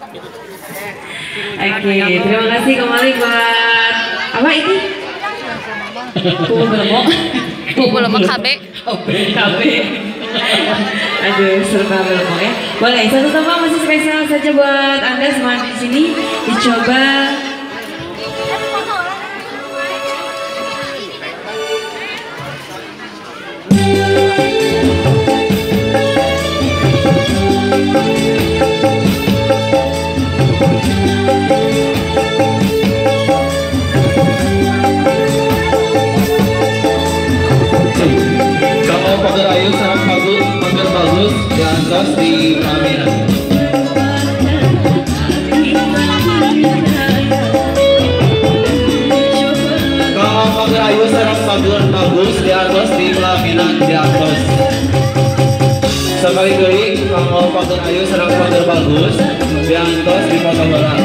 Oke, terima kasih kembali buat apa ini? Kubu lemak KB. KB. Aduh, serta belum ya. Boleh, satu tempat masih spesial saja buat Anda semua di sini. Dicoba. Kalau pagar ayu sangat bagus diantras di pelaminan. Kalau pagar ayu sangat bagus diantras di pelaminan diantras. Sekali kali kalau pagar ayu sangat bagus diantras di kota barat.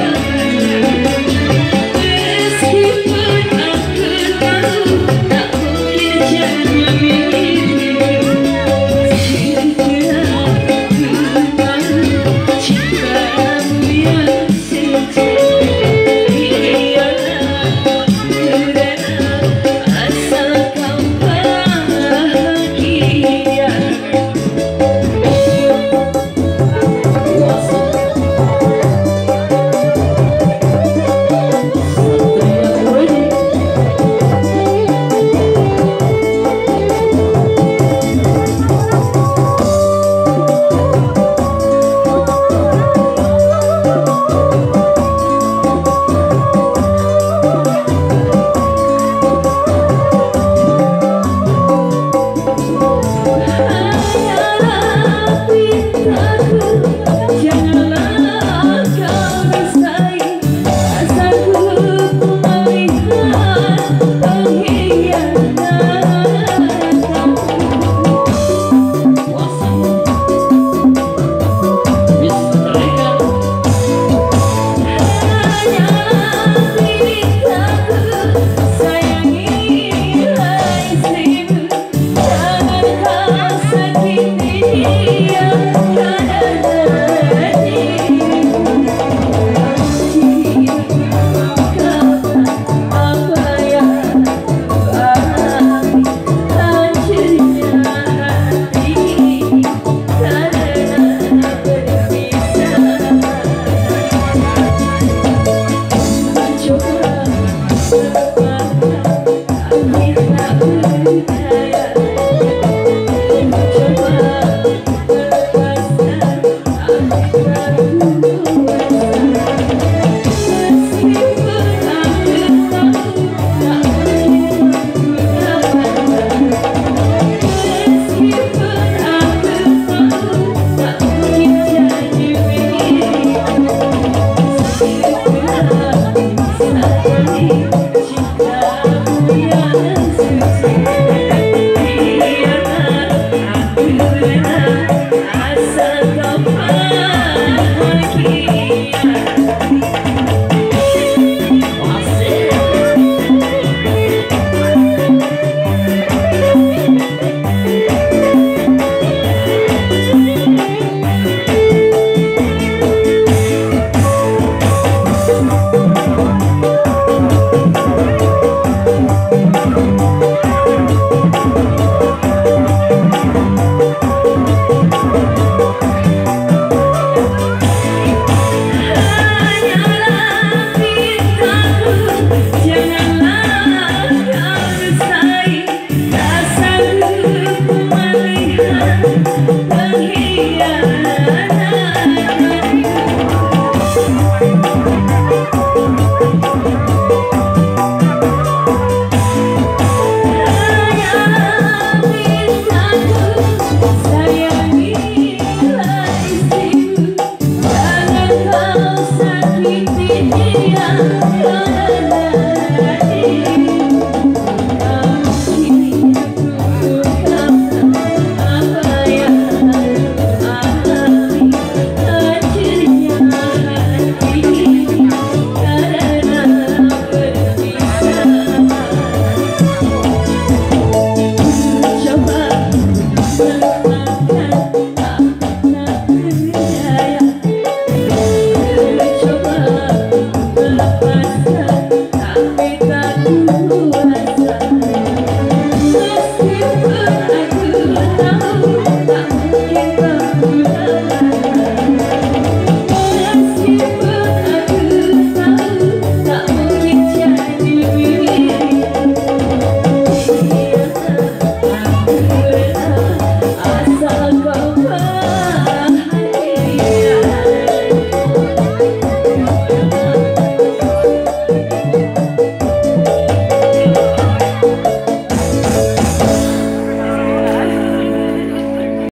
Sakiti dia